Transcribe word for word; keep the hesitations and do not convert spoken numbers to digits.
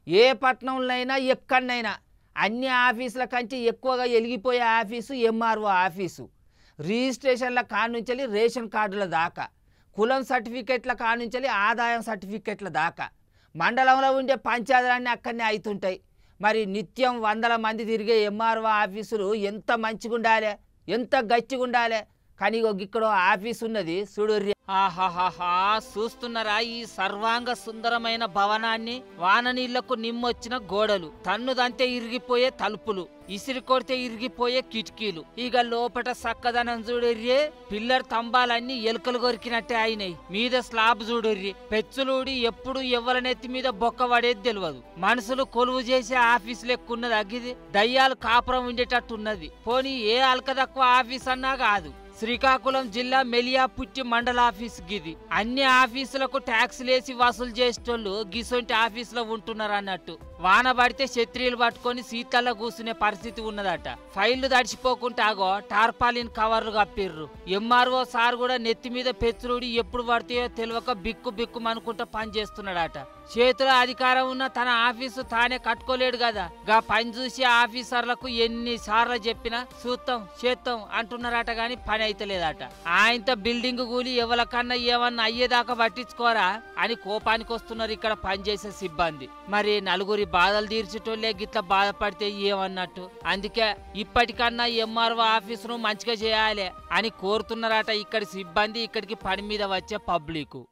ఏ పట్టణంలోనైనా ఎక్కడనైనా అన్ని ఆఫీసుల కంటే ఎక్కువగా ఎలిగిపోయే ఆఫీసు ఎంఆర్ఓ ఆఫీసు. రిజిస్ట్రేషన్ల కానుంచి రేషన్ కార్డుల దాకా, కులం సర్టిఫికెట్ల కానుంచి ఆదాయం సర్టిఫికెట్ల దాకా మండలంలో ఉండే పంచాయతీలన్నీ అక్కడనే అవుతుంటాయి. మరి నిత్యం వందల మంది తిరిగే ఎంఆర్ఓ ఆఫీసులు ఎంత మంచిగా ఉండాలి, ఎంత గట్టిగా ఉండాలి. కానీ ఇక్కడ ఆఫీస్ ఉన్నది చూడుర్రి. ఆహాహాహా, చూస్తున్నారా ఈ సర్వాంగ సుందరమైన భవనాన్ని? వాన నీళ్లకు నిమ్మొచ్చిన గోడలు, తన్నుదంతే ఇరిగిపోయే తలుపులు, ఇసిరి కొడితే ఇరిగిపోయే కిటికీలు, ఇక లోపట సక్కదనం చూడుర్రి. పిల్లర్ తంబాలన్నీ ఎలుకలు కొరికినట్టే అయినాయి. మీద స్లాబ్ చూడుర్రి. పెచ్చులూడి ఎప్పుడు ఎవరినెత్తి మీద బొక్క పడేది తెలియదు. మనుషులు కొలువు చేసే ఆఫీసు లెక్కున్నది అగ్గిది. దయ్యాలు కాపురం ఉండేటట్టున్నది. పోనీ ఏ అల్క తక్కువ ఆఫీస్ అన్నా కాదు. శ్రీకాకుళం జిల్లా మెలియాపుట్టి మండల ఆఫీస్ గిది. అన్ని ఆఫీసులకు ట్యాక్సులేసి వసూలు చేసేటోళ్ళు గిసొంటి ఆఫీసులో ఉంటున్నారు అన్నట్టు. వాన పడితే ఛత్రీలు పట్టుకొని సీట్లలో కూర్చునే పరిస్థితి ఉన్నదట. ఫైళ్లు తడిచిపోకుండా ఆగో టార్పాలిన్ కవర్లు కప్పిర్రు. ఎంఆర్ఓ సార్ కూడా నెత్తి మీద పెచ్చురుడి ఎప్పుడు పడితేయో తెలియక బిక్కు బిక్కు అనుకుంటా పని చేస్తున్నాడట. చేతిలో అధికారం ఉన్న తన ఆఫీసు తానే కట్టుకోలేడు కదా. గా పని చూసి ఆఫీసర్లకు ఎన్ని సార్లు చెప్పినా చూస్తాం చేస్తాం అంటున్నారట గాని పని అయితలేదట. ఆయనతో బిల్డింగ్ కూలి ఎవరికన్నా ఏమన్నా అయ్యేదాకా పట్టించుకోరా అని కోపానికి వస్తున్నారు ఇక్కడ పనిచేసే సిబ్బంది. మరి నలుగురి బాధలు తీర్చేటోళ్ళే గిట్లా బాధపడితే ఏమన్నట్టు. అందుకే ఇప్పటికన్నా ఎంఆర్ఓ ఆఫీసును మంచిగా చేయాలి అని కోరుతున్నారట ఇక్కడి సిబ్బంది, ఇక్కడికి పని మీద వచ్చే పబ్లిక్.